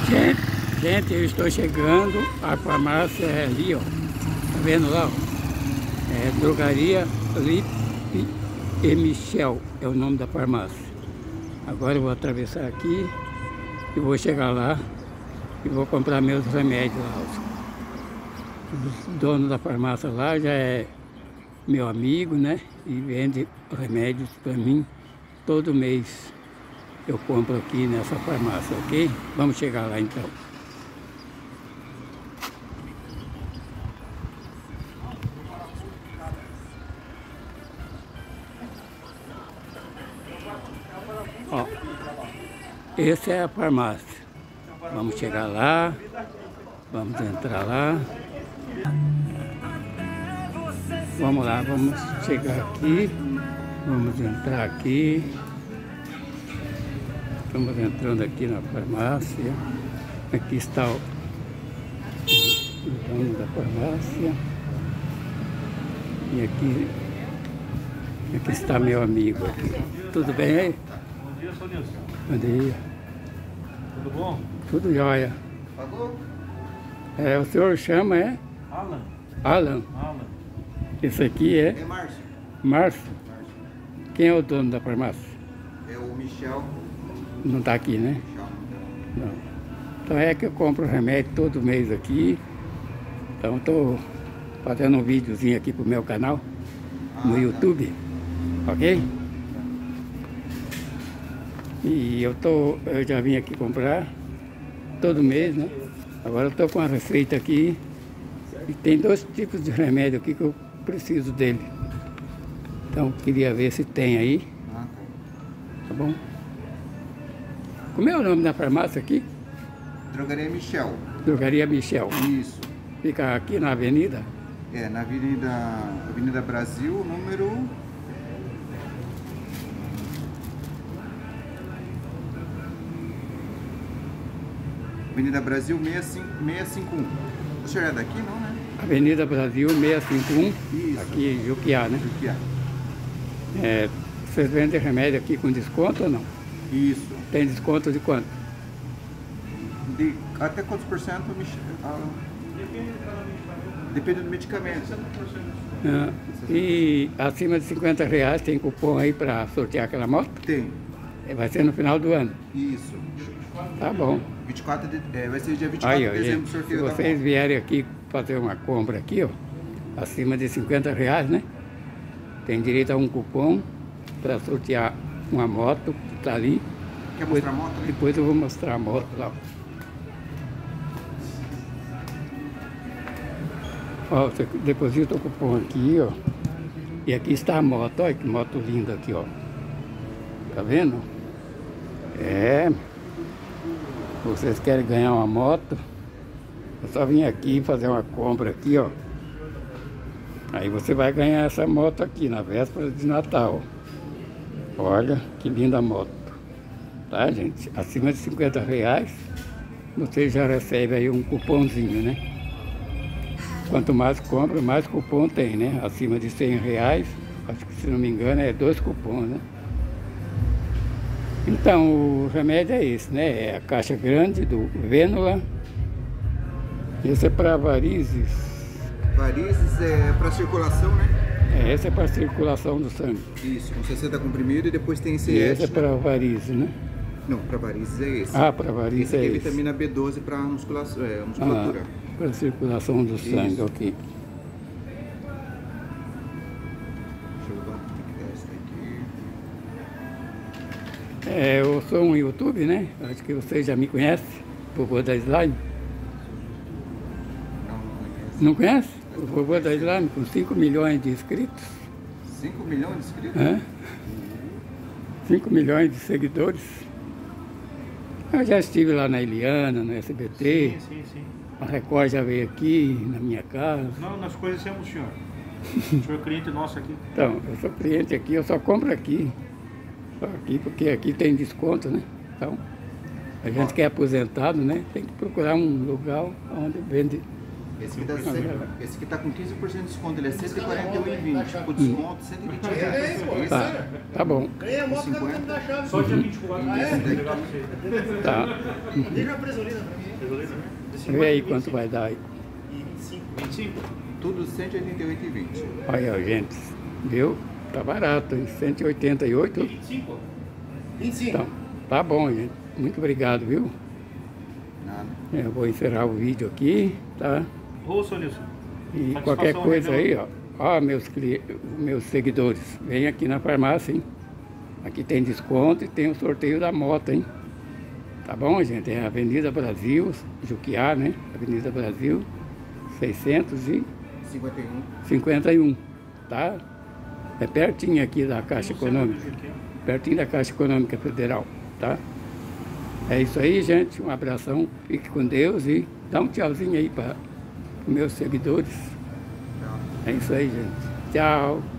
Gente, eu estou chegando, a farmácia é ali, ó. Tá vendo lá, ó? É Drogaria Lipe e Michel, é o nome da farmácia. Agora eu vou atravessar aqui e vou chegar lá e vou comprar meus remédios lá. O dono da farmácia lá já é meu amigo, né? E vende remédios para mim todo mês. Eu compro aqui nessa farmácia, ok? Vamos chegar lá então. Ó, essa é a farmácia. Vamos chegar lá, vamos entrar lá. Vamos lá, vamos chegar aqui, vamos entrar aqui. Estamos entrando aqui na farmácia. Aqui está o dono da farmácia. E aqui está meu amigo. Tudo bem aí? Bom dia, seu Nilson. Bom dia. Tudo bom? Tudo jóia. Pagou? O senhor chama, é? Alan. Alan. Alan. Esse aqui é? É Márcio. Márcio. Quem é o dono da farmácia? É o Michel. Não está aqui, né? Michel. Não. Então é que eu compro remédio todo mês aqui. Então estou fazendo um videozinho aqui pro meu canal no YouTube. Ok? E eu já vim aqui comprar todo mês, né? Agora eu estou com a receita aqui. E tem 2 tipos de remédio aqui que eu preciso dele. Então queria ver se tem aí. Tá bom? Como é o nome da farmácia aqui? Drogaria Michel. Drogaria Michel. Isso. Fica aqui na avenida? É, na Avenida Brasil, número... Avenida Brasil 651. O senhor é daqui, não, né? Avenida Brasil 651, Isso. aqui em Juquiá, né? Juquiá. Vocês vendem remédio aqui com desconto ou não? Isso. Tem desconto de quanto? Até quantos por cento, Michel? Depende do medicamento. E acima de R$50 tem cupom aí para sortear aquela moto? Tem. Vai ser no final do ano. Isso. Tá bom. 24 vai ser dia 24 Aí, de ó, dezembro, gente, sorteio se da vocês moto. vierem aqui fazer uma compra aqui, ó, acima de R$50, né? Tem direito a um cupom para sortear uma moto que tá ali. Quer mostrar a moto? Né? Depois eu vou mostrar a moto lá. Ó, você deposita o cupom aqui, ó. E aqui está a moto, olha que moto linda aqui, ó. Tá vendo? Vocês querem ganhar uma moto? Eu só vim aqui fazer uma compra aqui, ó. Aí você vai ganhar essa moto aqui na véspera de Natal. Olha que linda moto. Tá, gente? Acima de R$50, você já recebe aí um cupomzinho, né? Quanto mais compra, mais cupom tem, né? Acima de R$100, acho que se não me engano é 2 cupons, né? Então, o remédio é esse, né? É a caixa grande do Vênula. Esse é para varizes. Varizes é para circulação, né? Esse é para circulação do sangue. Isso, com 60 comprimidos e depois tem esse E esse é extra. para varizes, né? Não, para varizes é esse. Ah, para varizes Esse é aqui é esse. vitamina B12 para musculatura. Para circulação do sangue, Isso. ok. Deixa eu dar um tic teste aqui. Eu sou um YouTube, né? Acho que vocês já me conhecem, Vovô da Slime. Não conheço. Não conhece? O Vovô da Slime com 5 milhões de inscritos. 5 milhões de inscritos? É? 5 milhões de seguidores. Eu já estive lá na Eliana, no SBT. Sim. A Record já veio aqui, na minha casa. Não, nós conhecemos o senhor. O senhor é cliente nosso aqui. Então, eu sou cliente aqui, eu só compro aqui. Só aqui, porque aqui tem desconto, né? Então, a gente que é aposentado, né? Tem que procurar um lugar onde vende Esse aqui tá com 15% de desconto, ele é 141,20. Com desconto, 120 reais. Tá bom. Ganha a moto, 50. Só dia 24. Tá. Deixa uma presolina pra mim. Vê aí quanto vai dar aí. 25? Tudo 188,20. Aí, ó, gente. Viu? Tá barato, hein? 188. 25? 25. Então, tá bom, gente. Muito obrigado, viu? Nada. Eu vou encerrar o vídeo aqui, tá? Ô, seu Nilson. E Satisfação, qualquer coisa né, aí, ó, meus seguidores, vem aqui na farmácia, hein? Aqui tem desconto e tem o sorteio da moto, hein? Tá bom, gente? É Avenida Brasil, Juquiá, né? Avenida Brasil, 651, tá? É pertinho aqui da Caixa Econômica, pertinho da Caixa Econômica Federal, tá? É isso aí, gente. Um abração, fique com Deus e dá um tchauzinho aí para meus seguidores. É isso aí, gente. Tchau.